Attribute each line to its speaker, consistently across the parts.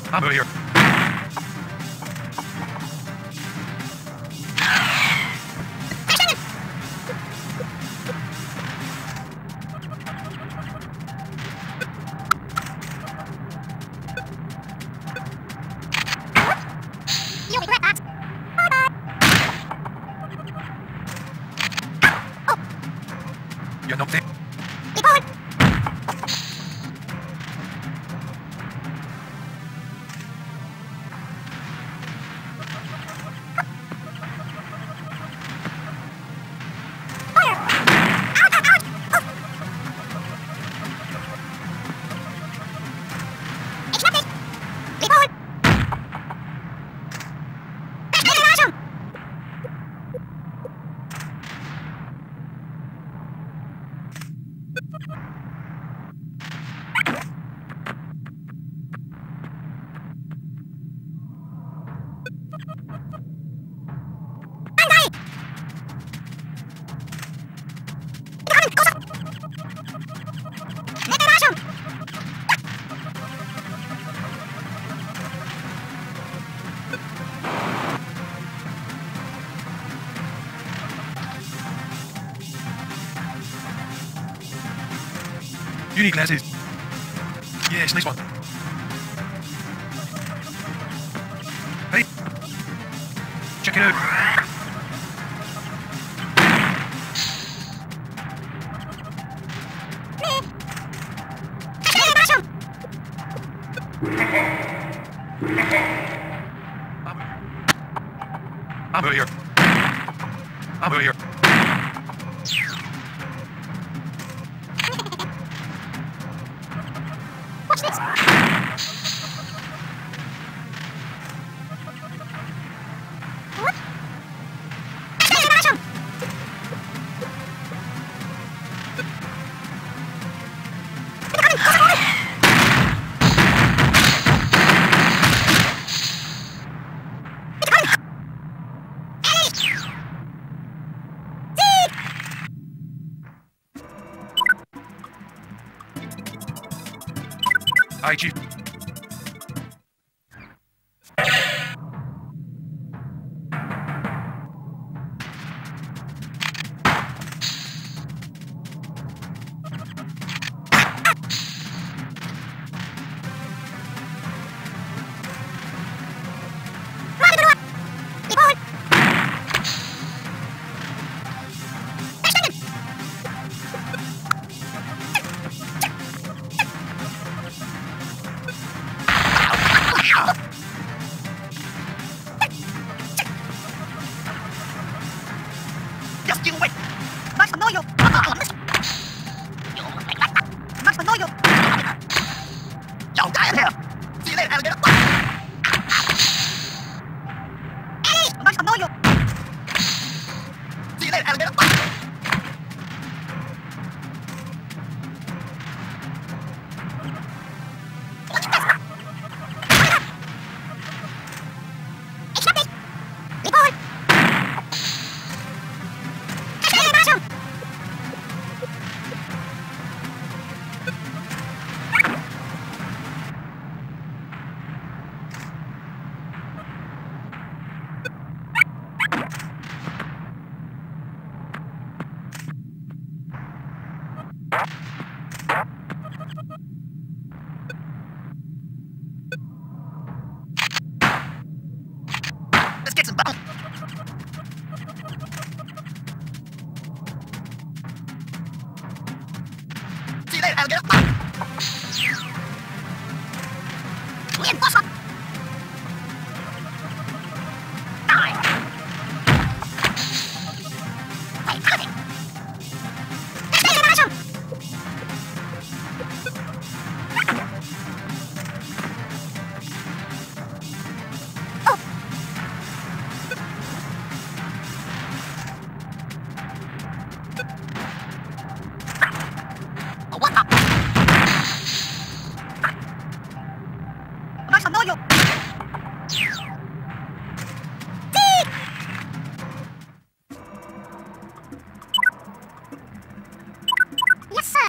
Speaker 1: I'm over here.
Speaker 2: You'll regret that.
Speaker 1: You're not there.
Speaker 2: Keep going.
Speaker 1: You need glasses. Yes, nice one. Hey, check it out. I'm over here. I'm over here.
Speaker 2: Watch this. What?
Speaker 1: Hi, Chief.
Speaker 2: Just you wait. Max Manoyo. Max Manoyo. Don't die in here. See you later, alligator. Max Manoyo. See you later, alligator. Let's get some bounce. See you later, alligator. Reinforcement. Die. Wait, coming. What the? Max Manoyo. Yes, sir.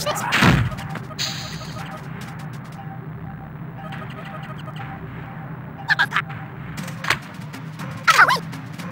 Speaker 2: Watch this. What was that? Oh, wait.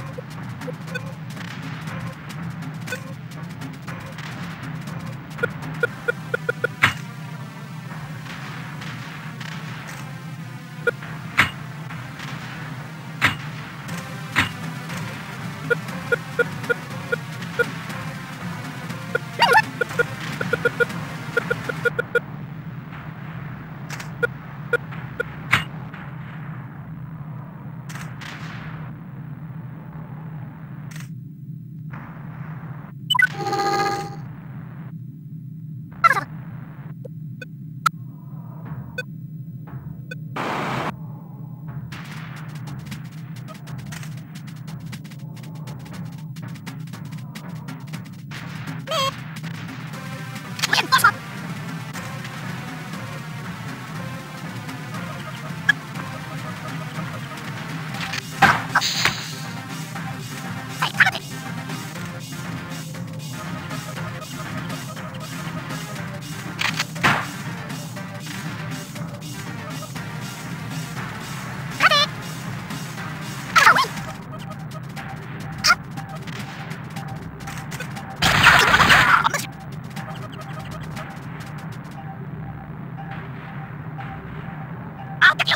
Speaker 2: I'll get you!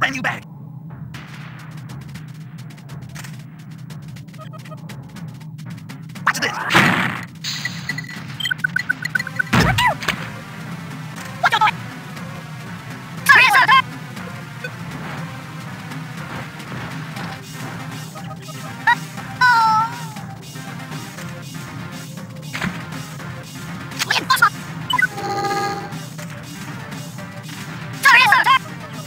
Speaker 2: brand new bag. Watch this. What you doing? Sorry, yes, sir. Reinforcement. Sorry, yes, sir.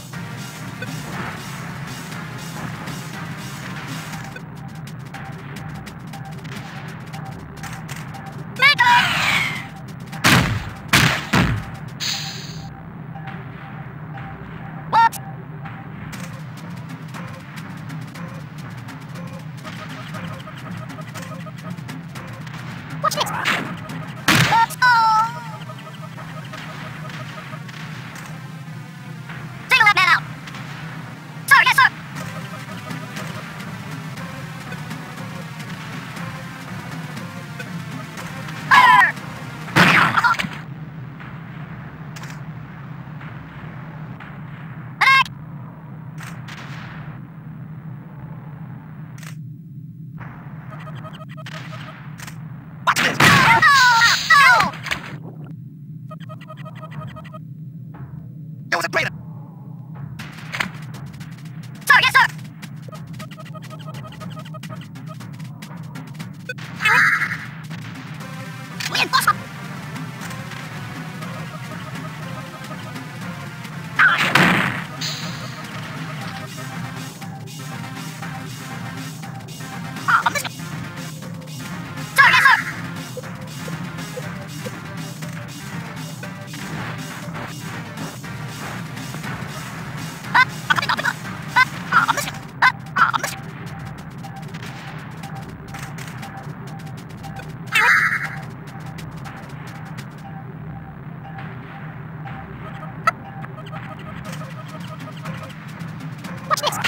Speaker 2: What's this? Single that man out. Sir, yes, sir. Watch this. There was a greater. Sir, yes, sir. Reinforcement. Ah, I missed it. Sir, yes, sir. What's this?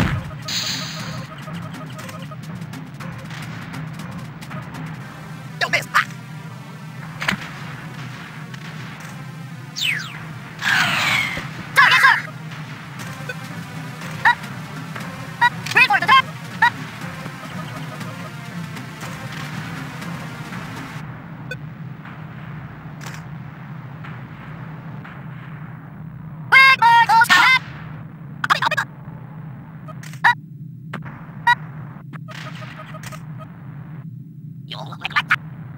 Speaker 2: Don't miss. Ah. Sir, yes, sir. Reinforce the trap. Big bird goes to hat. You look like that.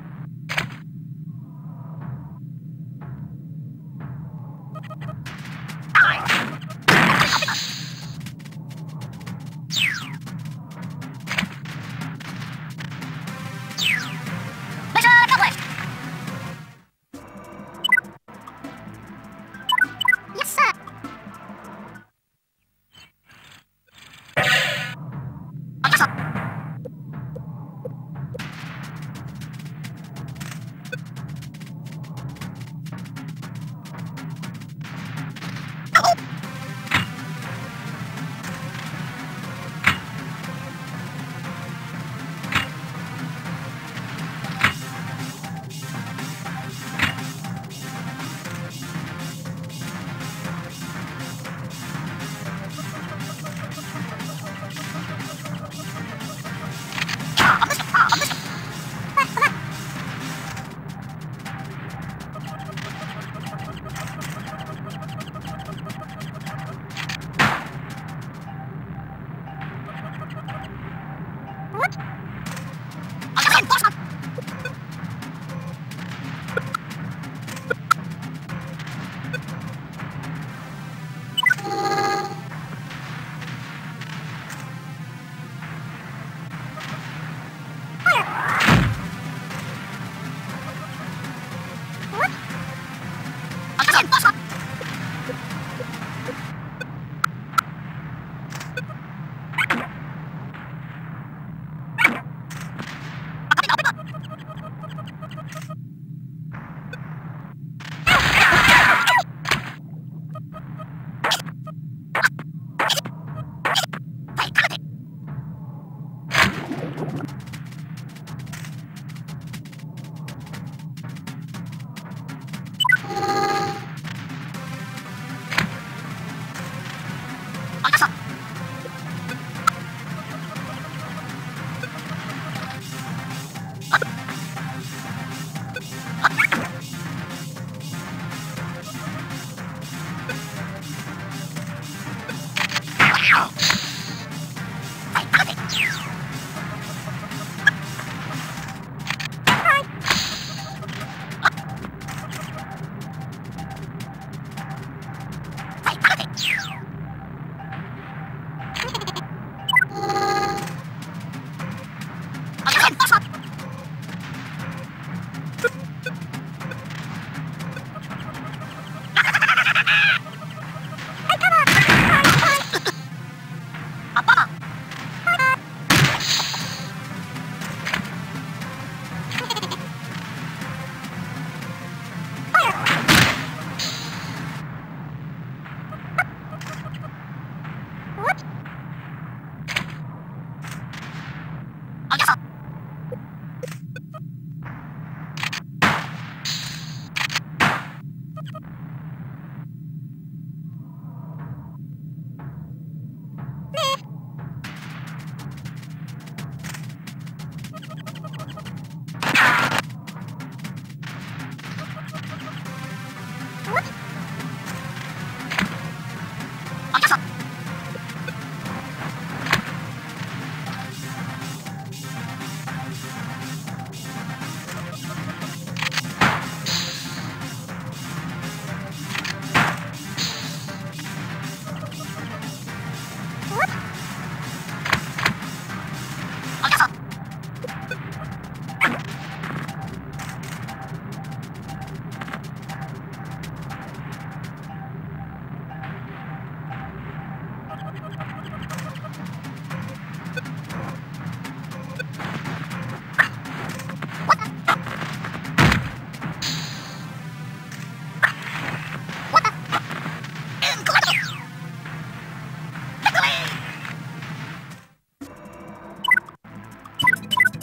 Speaker 2: Mission accomplished. Yes, sir. Yes, sir.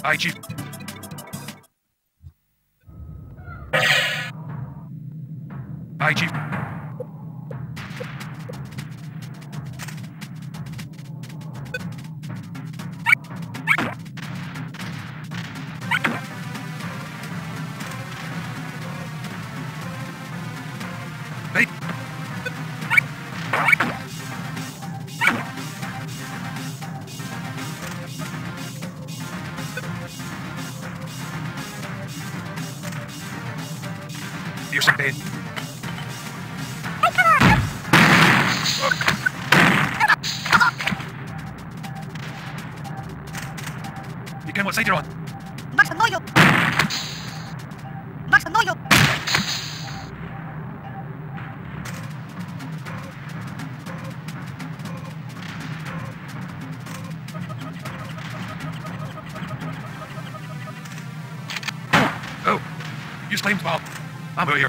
Speaker 1: Aye, chief. Aye, chief. Hey. You're sick, Dave. You can what side you're on?
Speaker 2: Max Annoyo! Max Annoyo!
Speaker 1: Oh, use claims, Bob. I'm out here.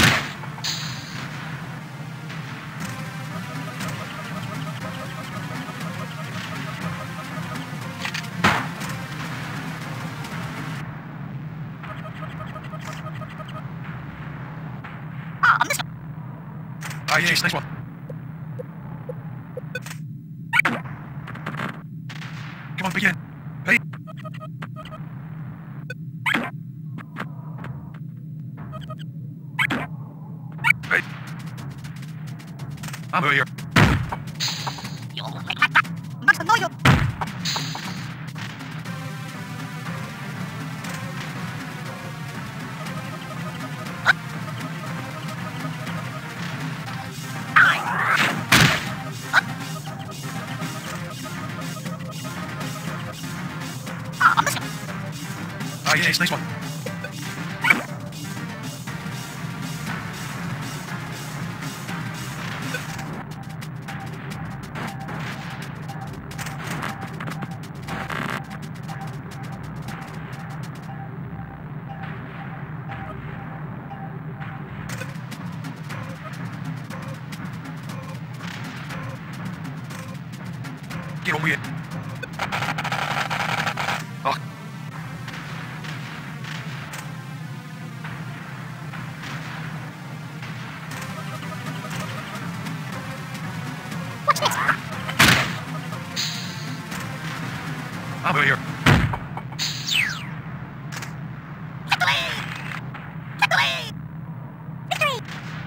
Speaker 2: Ah, I missed it!
Speaker 1: Ah, yes, nice one. Come on, begin. Hey. Hey. I'm out here.
Speaker 2: Max Annoyo! Ah, I missed it!
Speaker 1: Ah, yes, nice one. Get on with it. Oh.
Speaker 2: What's this?
Speaker 1: I'm out here.
Speaker 2: Victory! Victory! Victory!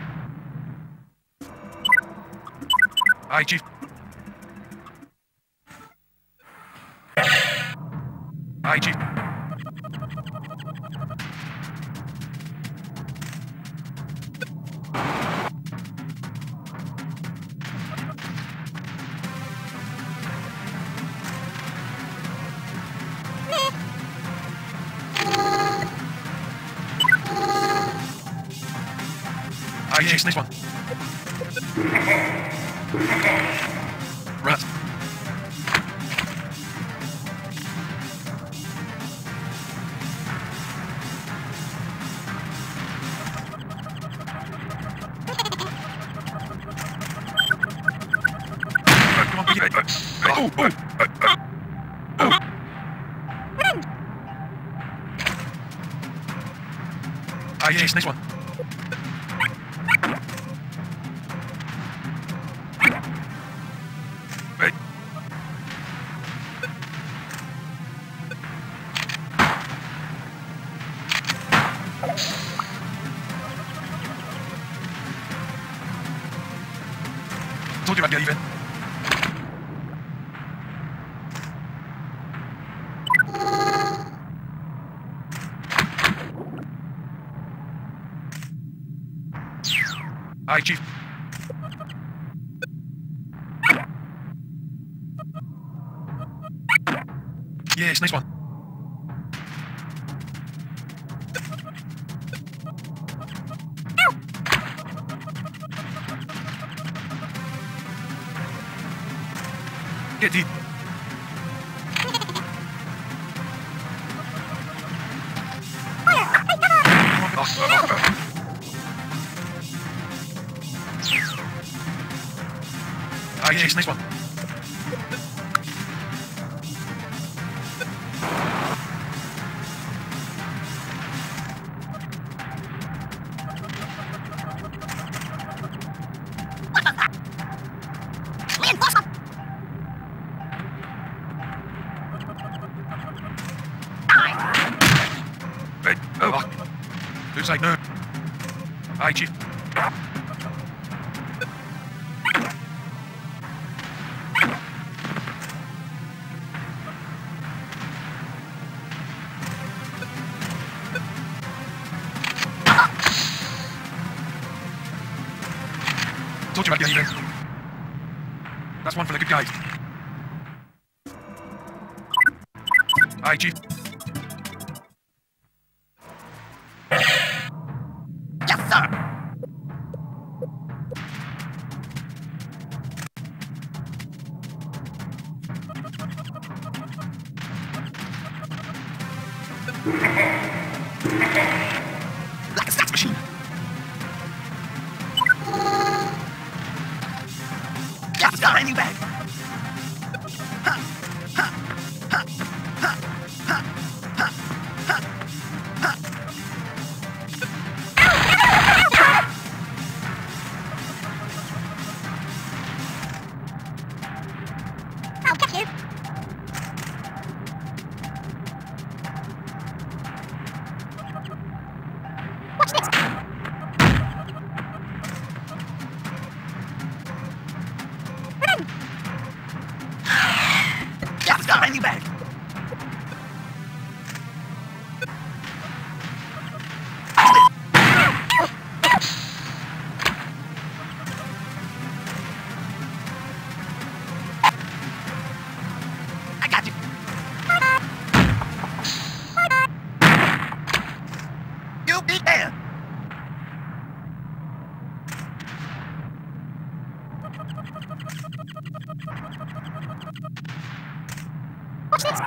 Speaker 1: Aye, chief. Aye, chief. Aye, yes, nice one. Rat. Come on, begin it. Oh, oh, oh. Aye, yes, nice one. Right. Told you I'd get even. Aye, chief. Yes, nice one. Get deep. Ah, yes, nice one. say no. Aye, Chief. Told you I'd get you then. That's one for the good guys. Aye, Chief.
Speaker 2: Yes, sir. Like a sex machine. Yes, sir. Brand new bag. I'll get you. Watch this. Run. Yes, sir. Brand new bag. I got you. You be there. Watch this.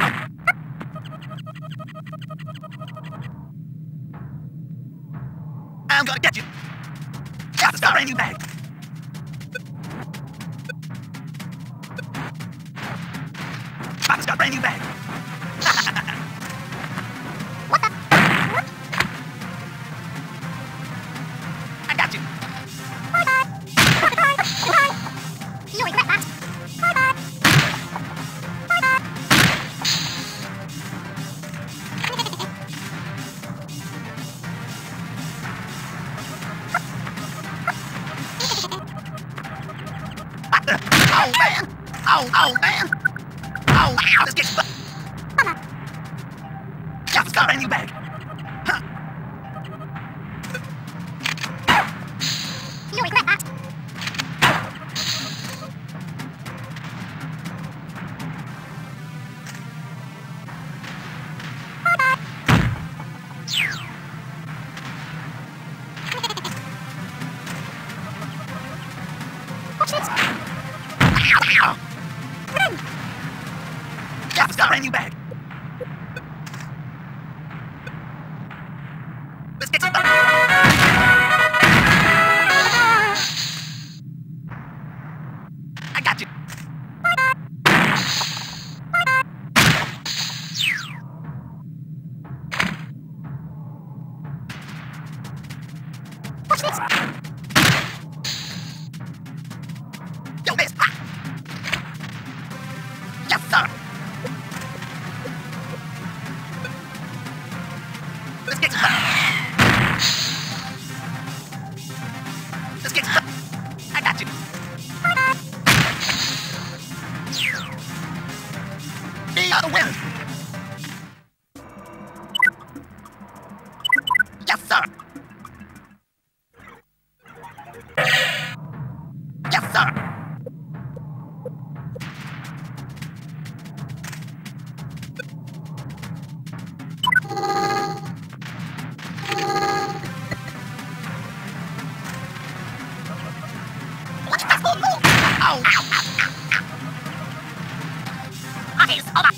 Speaker 2: I'm gonna get you. Got the brand new bag. Papa's got a brand new bag. What the? What? I got you. Bye-bye. Bye-bye. You regret that. Bye-bye. Bye-bye. What the? Oh, man. Oh, man. Oh, wow, this gets... Just got a brand new bag. Huh. You regret that. Watch this. Run. Just got a brand new bag. Let's get some... I got you. Watch this. Yo, miss. Ah. Yes, sir. Let's get some... Let's get some... I got you. Be the winner. Yes, sir. Yes, sir. Watch that move. Oh, ow, ow, ow, ow. Okay, it's over.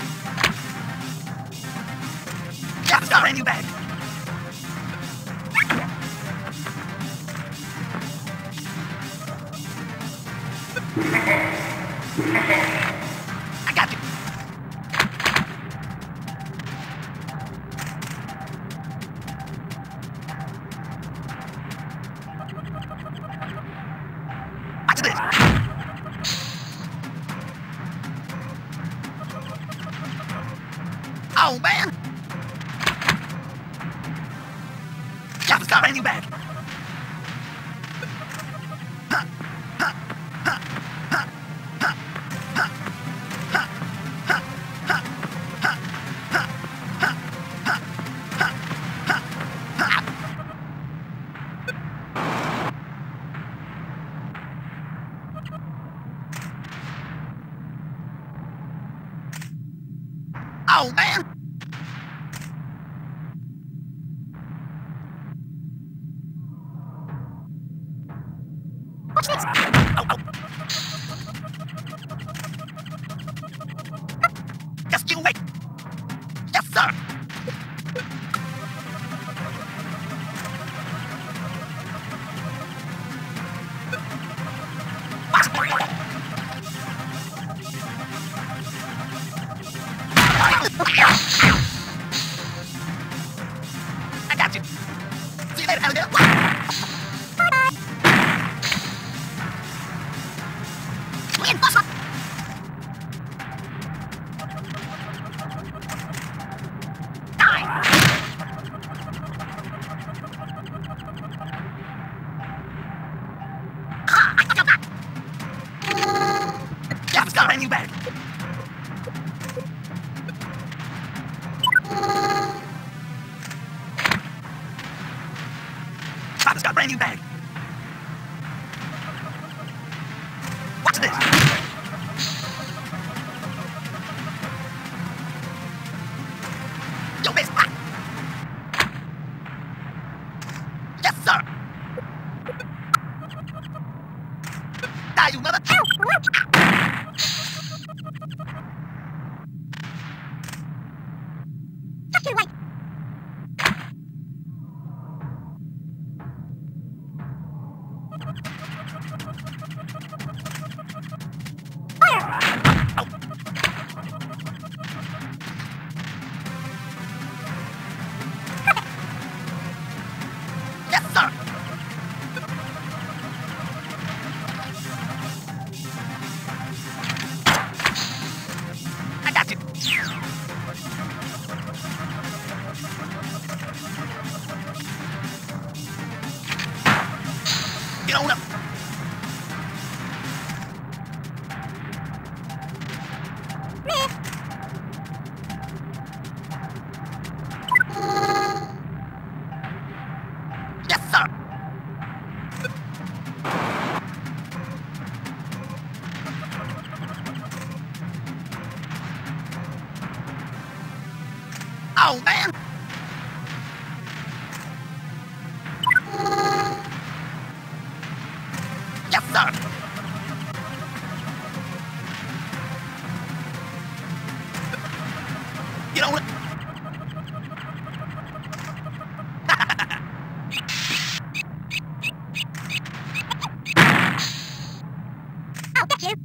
Speaker 2: Just got a brand new bag. I got you. Watch this. Oh, man. brand new bag. Oh man! Watch this! Oh, oh. Just you wait! Yes, sir! I got you. See you later, alligator. Bye-bye. Reinforcement. Die. Ha! I got that. Yeah, it's got a brand new bag. Father's got a brand new bag. Watch this. Yo, miss. Yes, sir. Die, you mother. Just too late. Yes, sir! I got you. Get on up. Yes, sir! Oh, man! Yes, sir! Get on it! I'll get you!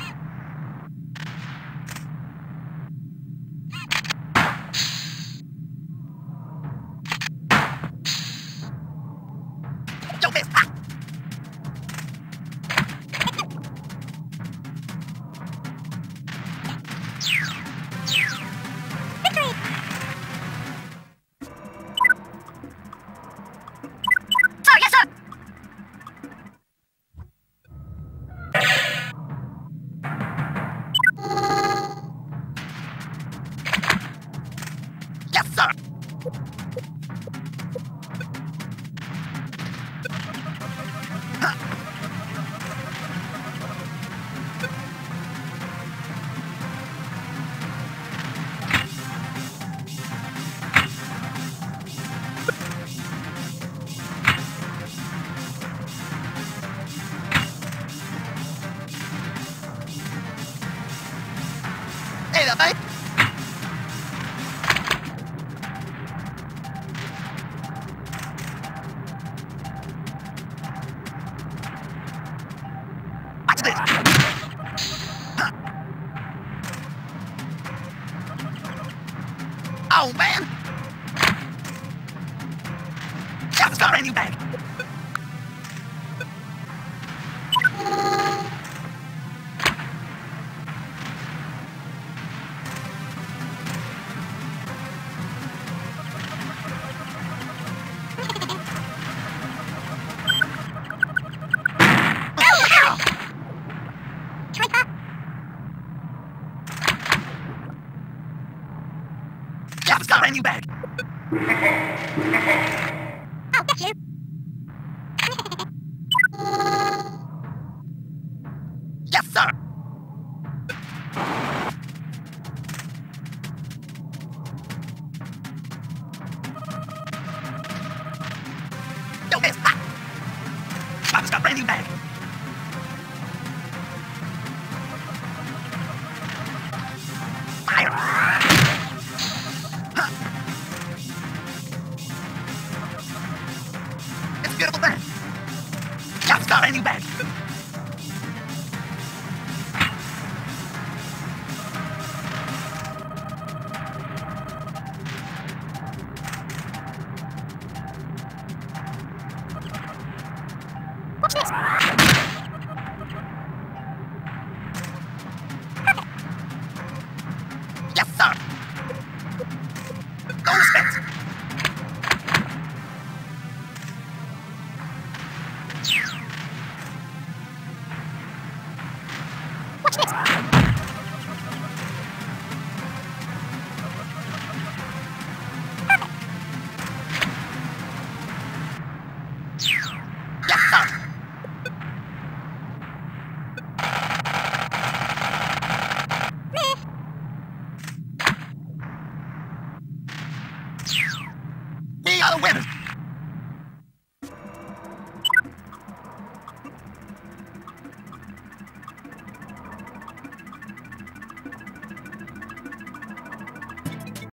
Speaker 2: Yo, miss! Ah. Victory! Sir, yes, sir! Yes, sir! Hey there, mate! Watch this! Oh, man! Just got a brand new bag. brand new bag. Oh, thank you. Yes, sir. Yo, miss. Papa's got brand new bag. Fire. It's a beautiful bag. Yes, got brand new bag. What's this? Yes, sir. No respect. What's this? Yes, sir. We are the winners.